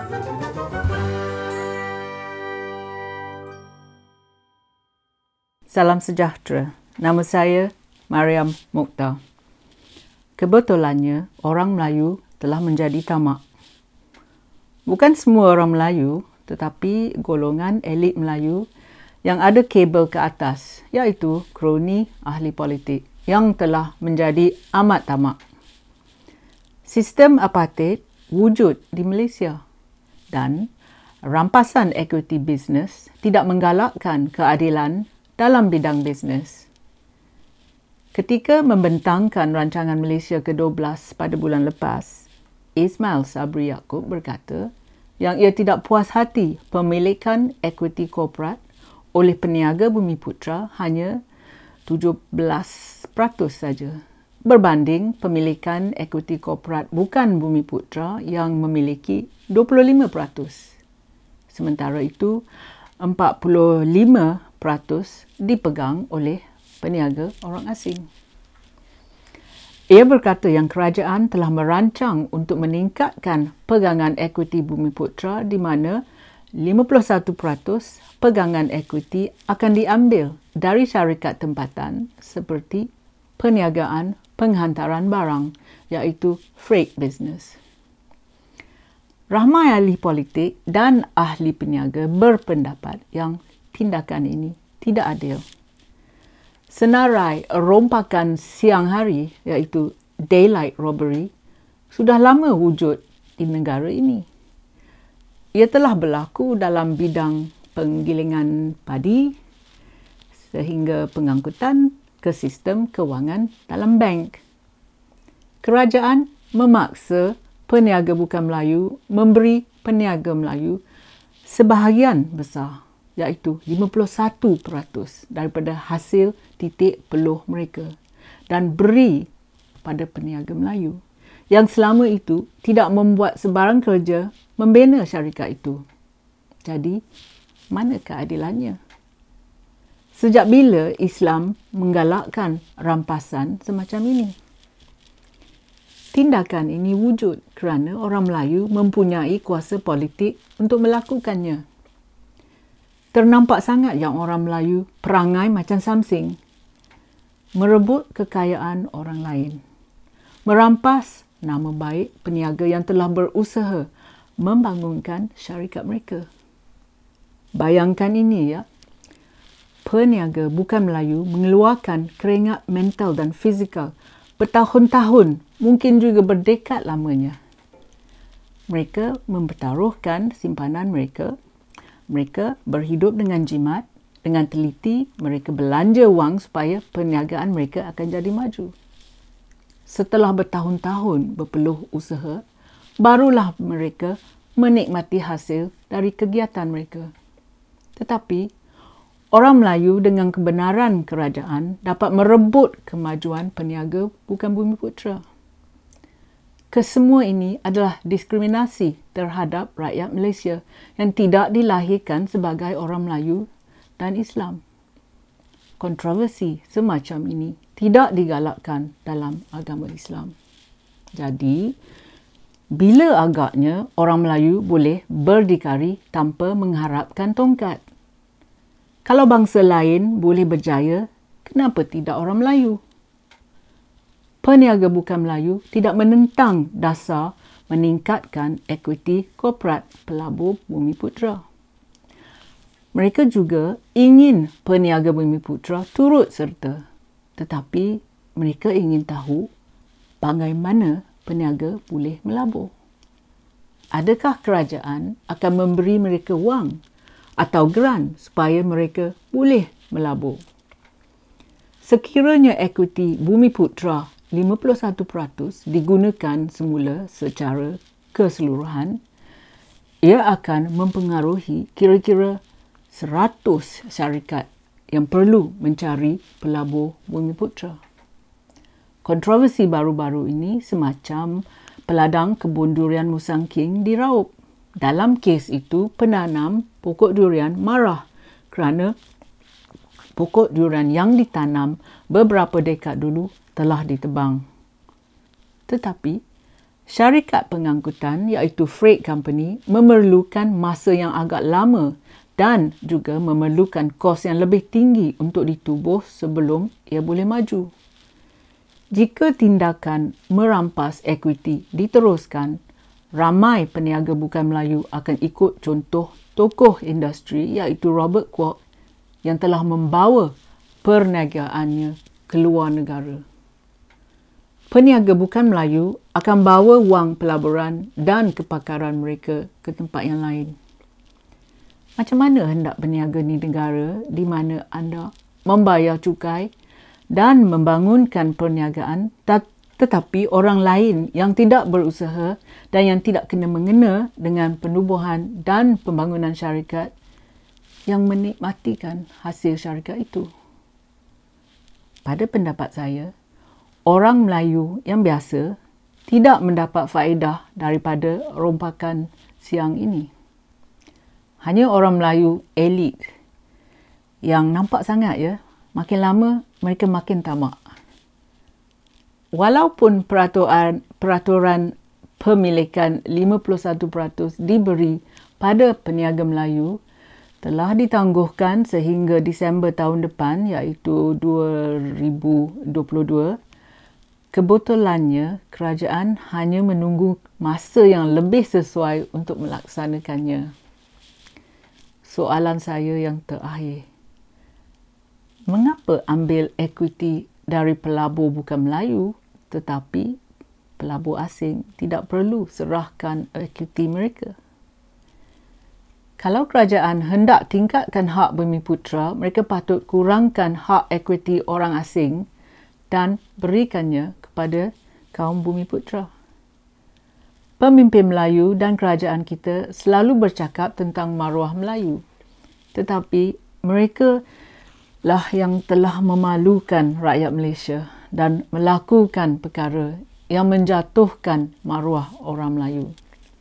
Salam sejahtera. Nama saya Mariam Mukhtar. Kebetulannya, orang Melayu telah menjadi tamak. Bukan semua orang Melayu, tetapi golongan elit Melayu yang ada kabel ke atas, iaitu kroni ahli politik yang telah menjadi amat tamak. Sistem apartheid wujud di Malaysia dan rampasan equity bisnes tidak menggalakkan keadilan dalam bidang bisnes. Ketika membentangkan rancangan Malaysia ke-12 pada bulan lepas, Ismail Sabri Yaakob berkata yang ia tidak puas hati pemilikan equity korporat oleh peniaga Bumiputra hanya 17% saja, berbanding pemilikan equity korporat bukan Bumiputra yang memiliki 25%. Sementara itu, 45% dipegang oleh peniaga orang asing. Ia berkata yang kerajaan telah merancang untuk meningkatkan pegangan equity Bumiputra di mana 51% pegangan equity akan diambil dari syarikat tempatan seperti perniagaan penghantaran barang, iaitu freight business. Ramai ahli politik dan ahli peniaga berpendapat yang tindakan ini tidak adil. Senarai rompakan siang hari, iaitu daylight robbery, sudah lama wujud di negara ini. Ia telah berlaku dalam bidang penggilingan padi sehingga pengangkutan ke sistem kewangan dalam bank. Kerajaan memaksa peniaga bukan Melayu memberi peniaga Melayu sebahagian besar, iaitu 51% daripada hasil titik peluh mereka dan beri pada peniaga Melayu yang selama itu tidak membuat sebarang kerja membina syarikat itu. Jadi, mana keadilannya? Sejak bila Islam menggalakkan rampasan semacam ini? Tindakan ini wujud kerana orang Melayu mempunyai kuasa politik untuk melakukannya. Ternampak sangat yang orang Melayu perangai macam Samsing, merebut kekayaan orang lain, merampas nama baik peniaga yang telah berusaha membangunkan syarikat mereka. Bayangkan ini ya, peniaga bukan Melayu mengeluarkan keringat mental dan fizikal bertahun-tahun, mungkin juga berdekad lamanya. Mereka mempertaruhkan simpanan mereka. Mereka berhidup dengan jimat, dengan teliti, mereka belanja wang supaya perniagaan mereka akan jadi maju. Setelah bertahun-tahun berpeluh usaha, barulah mereka menikmati hasil dari kegiatan mereka. Tetapi, orang Melayu dengan kebenaran kerajaan dapat merebut kemajuan peniaga bukan Bumiputra. Kesemua ini adalah diskriminasi terhadap rakyat Malaysia yang tidak dilahirkan sebagai orang Melayu dan Islam. Kontroversi semacam ini tidak digalakkan dalam agama Islam. Jadi, bila agaknya orang Melayu boleh berdikari tanpa mengharapkan tongkat? Kalau bangsa lain boleh berjaya, kenapa tidak orang Melayu? Peniaga bukan Melayu tidak menentang dasar meningkatkan equity korporat pelabur Bumiputra. Mereka juga ingin peniaga Bumiputra turut serta, tetapi mereka ingin tahu bagaimana peniaga boleh melabur. Adakah kerajaan akan memberi mereka wang atau grant supaya mereka boleh melabur? Sekiranya equity Bumiputra 51% digunakan semula secara keseluruhan, ia akan mempengaruhi kira-kira 100 syarikat yang perlu mencari pelabur Bumiputra. Kontroversi baru-baru ini semacam peladang kebun durian Musang King diraup. Dalam kes itu, penanam pokok durian marah kerana pokok durian yang ditanam beberapa dekad dulu telah ditebang. Tetapi, Syarikat pengangkutan iaitu freight company memerlukan masa yang agak lama dan juga memerlukan kos yang lebih tinggi untuk ditubuh sebelum ia boleh maju. Jika tindakan merampas equity diteruskan, ramai peniaga bukan Melayu akan ikut contoh tokoh industri iaitu Robert Kwok yang telah membawa perniagaannya keluar negara. Peniaga bukan Melayu akan bawa wang pelaburan dan kepakaran mereka ke tempat yang lain. Macam mana hendak berniaga di negara di mana anda membayar cukai dan membangunkan perniagaan tetapi orang lain yang tidak berusaha dan yang tidak kena-mengena dengan penubuhan dan pembangunan syarikat yang menikmatikan hasil syarikat itu? Pada pendapat saya, orang Melayu yang biasa tidak mendapat faedah daripada rompakan siang ini. Hanya orang Melayu elit yang nampak sangat ya, makin lama mereka makin tamak. Walaupun peraturan pemilikan 51% diberi pada peniaga Melayu telah ditangguhkan sehingga Disember tahun depan iaitu 2022, kebetulannya kerajaan hanya menunggu masa yang lebih sesuai untuk melaksanakannya. Soalan saya yang terakhir, mengapa ambil equity dari pelabur bukan Melayu tetapi pelabur asing tidak perlu serahkan equity mereka? Kalau kerajaan hendak tingkatkan hak Bumiputera, mereka patut kurangkan hak equity orang asing dan berikannya kepada kaum Bumiputera. Pemimpin Melayu dan kerajaan kita selalu bercakap tentang maruah Melayu. Tetapi mereka lah yang telah memalukan rakyat Malaysia dan melakukan perkara yang menjatuhkan maruah orang Melayu.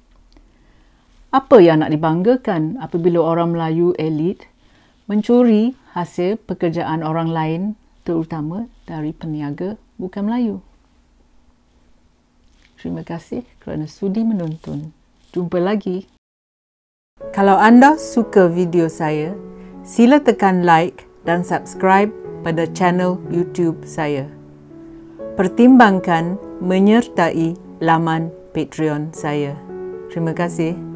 Apa yang nak dibanggakan apabila orang Melayu elit mencuri hasil pekerjaan orang lain, terutama dari peniaga bukan Melayu? Terima kasih kerana sudi menonton. Jumpa lagi. Kalau anda suka video saya, sila tekan like dan subscribe pada channel YouTube saya. Pertimbangkan menyertai laman Patreon saya. Terima kasih.